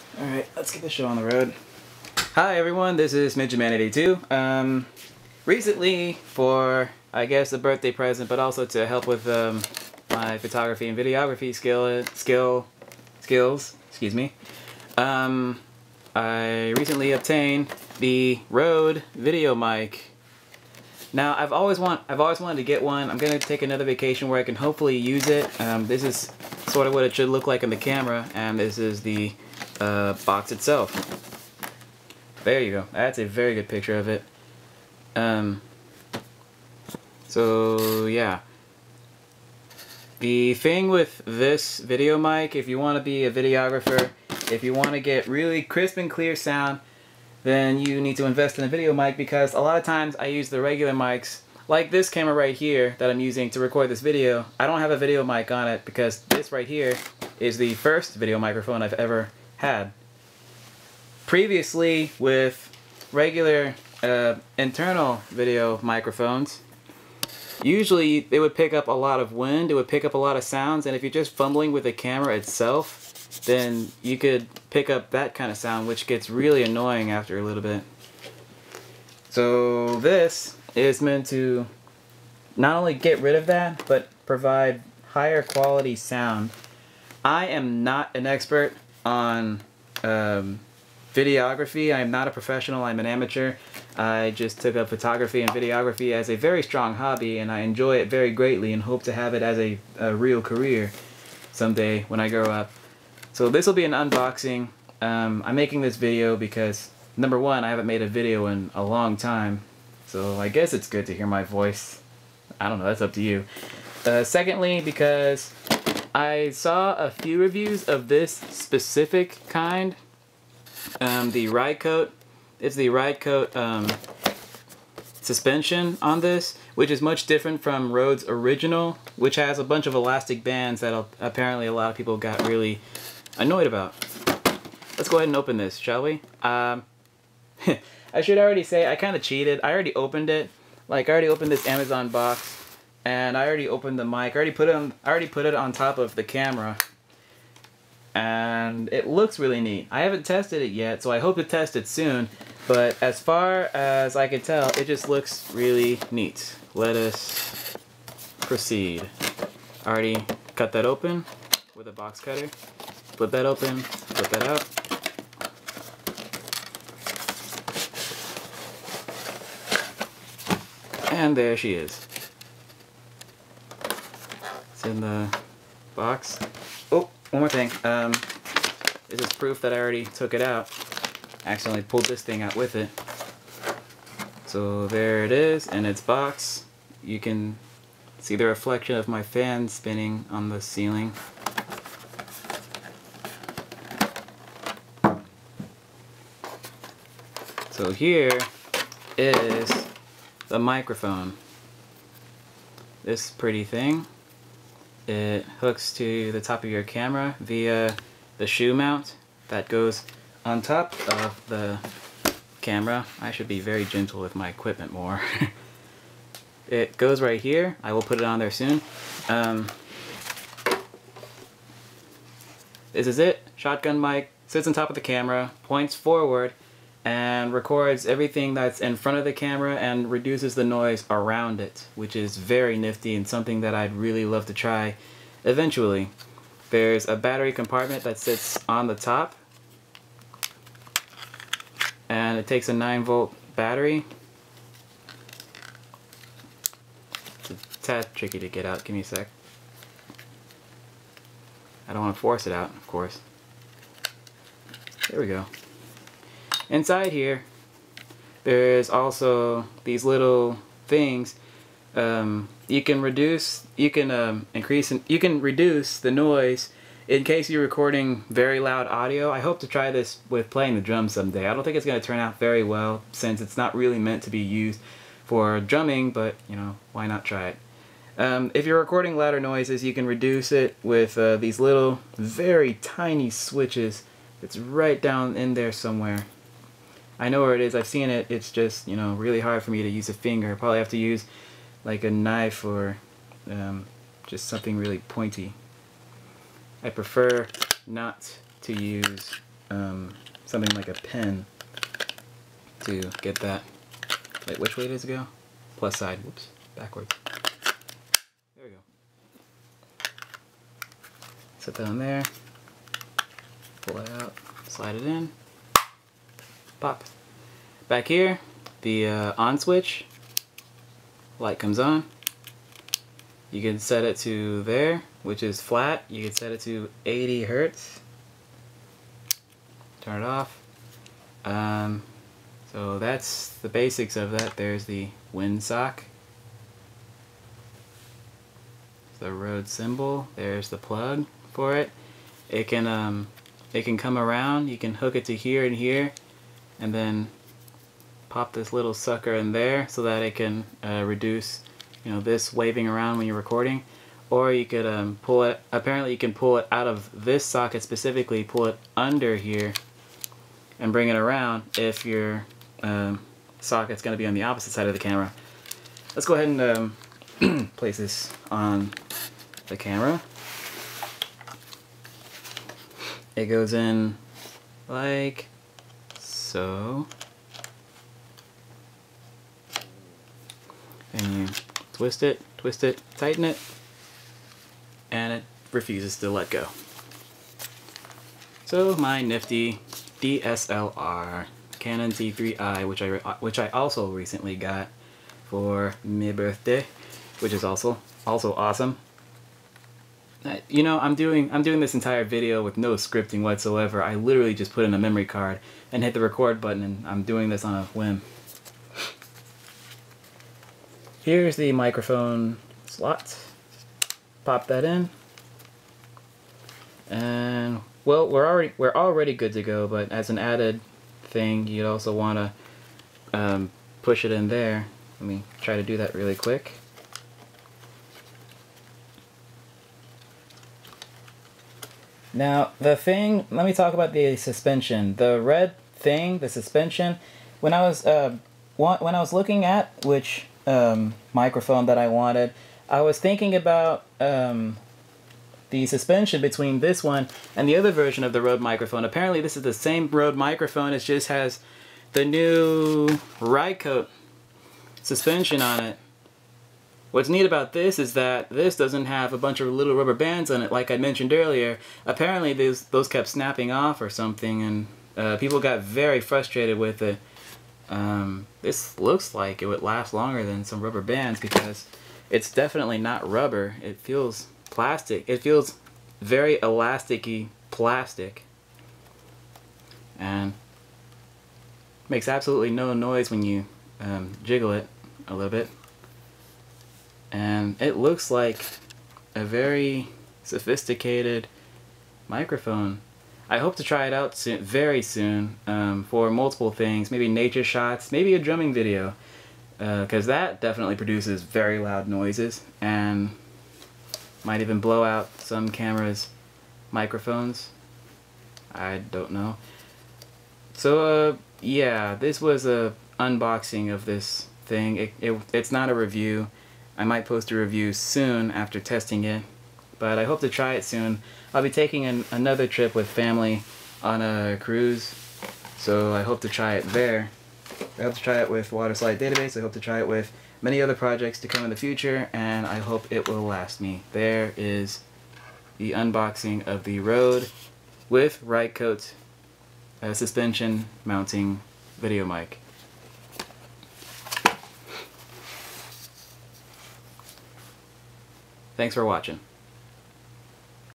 Alright, let's get the show on the road. Hi everyone, this is MidgetMan82. Recently, for I guess a birthday present, but also to help with my photography and videography skills, excuse me, I recently obtained the Rode VideoMic. Now I've always wanted to get one. I'm gonna take another vacation where I can hopefully use it. This is sort of what it should look like in the camera, and this is the box itself. There you go. That's a very good picture of it. So yeah. The thing with this video mic, if you want to be a videographer, if you want to get really crisp and clear sound, then you need to invest in a video mic, because a lot of times I use the regular mics, like this camera right here that I'm using to record this video. I don't have a video mic on it because this right here is the first video microphone I've ever had. Previously, with regular internal video microphones, usually they would pick up a lot of wind, it would pick up a lot of sounds, and if you're just fumbling with the camera itself, then you could pick up that kind of sound, which gets really annoying after a little bit. So this is meant to not only get rid of that, but provide higher quality sound. I am not an expert on videography. I am not a professional, I'm an amateur. I just took up photography and videography as a very strong hobby, and I enjoy it very greatly and hope to have it as a real career someday when I grow up. So this will be an unboxing. I'm making this video because, number one, I haven't made a video in a long time, so I guess it's good to hear my voice. I don't know, that's up to you. Secondly, because I saw a few reviews of this specific kind. The Rycote. It's the Rycote suspension on this, which is much different from Rode's original, which has a bunch of elastic bands that apparently a lot of people got really annoyed about. Let's go ahead and open this, shall we? I should already say I kind of cheated. I already opened it. Like, I already opened this Amazon box, and I already opened the mic. I already put it on top of the camera, and it looks really neat. I haven't tested it yet, so I hope to test it soon. But as far as I can tell, it just looks really neat. Let us proceed. I already cut that open with a box cutter. Flip that open, flip that out. And there she is. It's in the box. Oh, one more thing. This is proof that I already took it out. Accidentally pulled this thing out with it. So there it is in its box. You can see the reflection of my fan spinning on the ceiling. So here is the microphone. This pretty thing. It hooks to the top of your camera via the shoe mount that goes on top of the camera. I should be very gentle with my equipment more. It goes right here. I will put it on there soon. This is it. Shotgun mic. Sits on top of the camera, points forward, and records everything that's in front of the camera and reduces the noise around it, which is very nifty and something that I'd really love to try eventually. There's a battery compartment that sits on the top, and it takes a 9-volt battery. It's a tad tricky to get out. Give me a sec. I don't want to force it out, of course. There we go. Inside here, there's also these little things. You can reduce the noise in case you're recording very loud audio. I hope to try this with playing the drums someday. I don't think it's going to turn out very well since it's not really meant to be used for drumming, but you know, why not try it? If you're recording louder noises, you can reduce it with these little, very tiny switches. It's right down in there somewhere. I know where it is. I've seen it. It's just, you know, really hard for me to use a finger. I probably have to use like a knife or just something really pointy. I prefer not to use something like a pen to get that. Wait, which way does it go? Plus side. Whoops, backwards. There we go. Set that on there. Pull it out. Slide it in. Pop. Back here, the on switch. Light comes on. You can set it to there, which is flat. You can set it to 80 Hertz. Turn it off. So that's the basics of that. There's the wind sock. The Rode symbol. There's the plug for it. It can come around. You can hook it to here and here, and then pop this little sucker in there so that it can reduce, you know, this waving around when you're recording. Or you could pull it. Apparently, you can pull it out of this socket specifically. Pull it under here and bring it around if your socket's going to be on the opposite side of the camera. Let's go ahead and place this on the camera. It goes in like so. And you twist it, tighten it, and it refuses to let go. So my nifty DSLR Canon T3i, which I also recently got for my birthday, which is also awesome. You know, I'm doing this entire video with no scripting whatsoever. I literally just put in a memory card and hit the record button, and I'm doing this on a whim. Here's the microphone slot. Pop that in, and well, we're already good to go. But as an added thing, you'd also want to push it in there. Let me try to do that really quick. Now the thing, let me talk about the suspension. The red thing, the suspension. When I was looking at which microphone that I wanted, I was thinking about the suspension between this one and the other version of the Rode microphone. Apparently this is the same Rode microphone, it just has the new Rycote suspension on it. What's neat about this is that this doesn't have a bunch of little rubber bands on it like I mentioned earlier. Apparently those kept snapping off or something, and people got very frustrated with it. This looks like it would last longer than some rubber bands because it's definitely not rubber. It feels plastic. It feels very elasticy plastic, and makes absolutely no noise when you jiggle it a little bit. And it looks like a very sophisticated microphone. I hope to try it out soon, very soon, for multiple things, maybe nature shots, maybe a drumming video, because that definitely produces very loud noises and might even blow out some cameras' microphones. I don't know. So yeah, this was a unboxing of this thing. It's not a review. I might post a review soon after testing it, but I hope to try it soon. I'll be taking another trip with family on a cruise, so I hope to try it there. I hope to try it with Waterslide Database. I hope to try it with many other projects to come in the future, and I hope it will last me. There is the unboxing of the Rode with Rycote suspension mounting video mic. Thanks for watching.